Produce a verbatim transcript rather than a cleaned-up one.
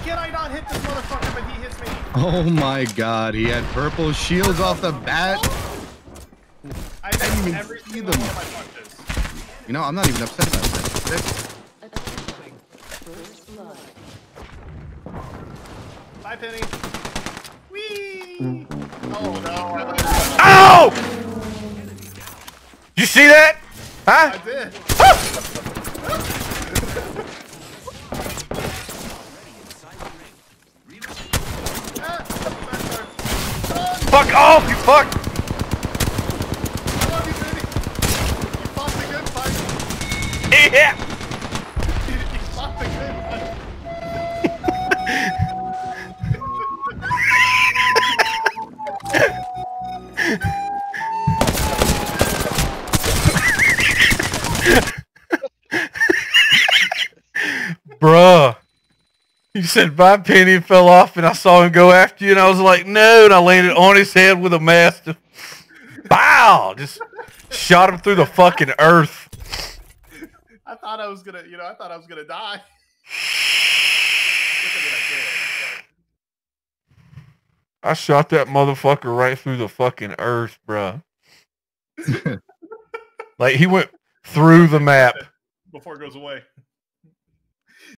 can I not hit this motherfucker, but he hits me? Oh my god, he had purple shields off the bat. I didn't even every see single them. one Of my punches. You know, I'm not even upset about that. Bye, Penny. Whee! Oh no! Ow! You see that? Huh? I did. Fuck off, you fuck! I love you, Penny. You fought the good fight. Yeah! You, you fought the good fight. Bruh. You said my penny fell off and I saw him go after you and I was like, no, and I landed on his head with a mastiff. Bow! Just shot him through the fucking earth. I thought I was gonna, you know, I thought I was gonna die. I shot that motherfucker right through the fucking earth, bruh. Like he went through the map. Before it goes away.